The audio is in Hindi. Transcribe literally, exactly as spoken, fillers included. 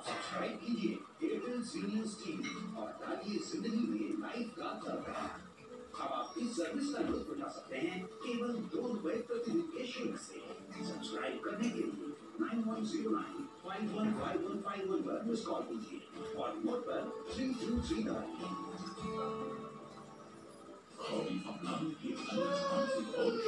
सब्सक्राइब कीजिए एयरटेल सीनियर्स टीवी और डालिए जिंदगी में लाइफ का तड़का। अब आप इस सर्विस का लुत्फ उठा सकते हैं केवल दो रुपए प्रति दिन के शुल्क से। सब्सक्राइब करने के लिए nine one zero nine five one five one five one पर मिस कॉल कीजिए और रिमोट पर थ्री टू थ्री दबाइए। हॉबी अपनाने के लिए